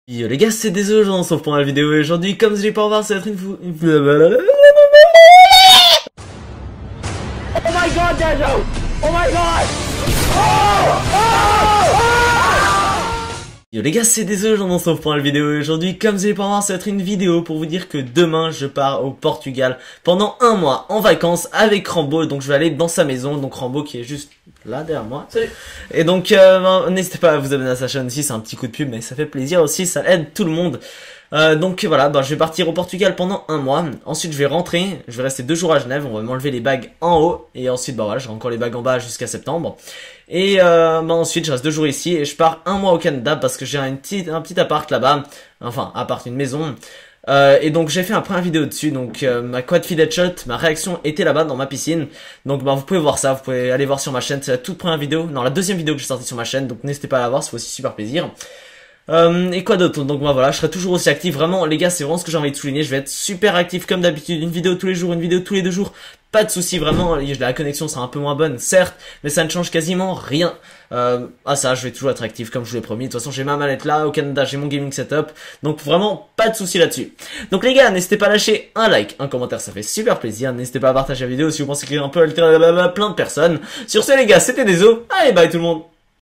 Yo les gars, c'est désolé, j'en sauve pour la vidéo et aujourd'hui, comme je l'ai pas voir, ça va être une Oh my god, Dejo! Oh my god! Yo les gars, c'est désolé, j'en sauve pour la vidéo et aujourd'hui, comme vous allez pas voir, ça va être une vidéo pour vous dire que demain, je pars au Portugal pendant un mois en vacances avec Rambo, donc je vais aller dans sa maison, donc Rambo qui est juste là derrière moi. Salut. Et donc, n'hésitez pas à vous abonner à sa chaîne aussi, c'est un petit coup de pub, mais ça fait plaisir aussi, ça aide tout le monde. Donc voilà, je vais partir au Portugal pendant un mois. Ensuite, je vais rentrer. Je vais rester 2 jours à Genève. On va m'enlever les bagues en haut. Et ensuite, voilà, j'aurai encore les bagues en bas jusqu'à septembre. Et ensuite, je reste 2 jours ici. Et je pars un mois au Canada parce que j'ai un petit appart là-bas. Enfin, appart, une maison. Et donc, j'ai fait un première vidéo dessus. Donc, ma quad feed headshot, ma réaction était là-bas dans ma piscine. Donc, vous pouvez voir ça. Vous pouvez aller voir sur ma chaîne. C'est la toute première vidéo. Non, la deuxième vidéo que j'ai sortie sur ma chaîne. Donc, n'hésitez pas à la voir. Ça fait aussi super plaisir. Et quoi d'autre? Donc voilà, je serai toujours aussi actif. Vraiment, les gars, c'est vraiment ce que j'ai envie de souligner. Je vais être super actif comme d'habitude. Une vidéo tous les jours, une vidéo tous les 2 jours. Pas de soucis, vraiment. La connexion sera un peu moins bonne, certes, mais ça ne change quasiment rien. Ça, je vais toujours être actif comme je vous l'ai promis. De toute façon, j'ai ma mallette là. Au Canada, j'ai mon gaming setup. Donc vraiment, pas de soucis là-dessus. Donc les gars, n'hésitez pas à lâcher un like, un commentaire, ça fait super plaisir. N'hésitez pas à partager la vidéo si vous pensez qu'il y a un peu plein de personnes. Sur ce les gars, c'était Dezo. Allez, bye tout le monde.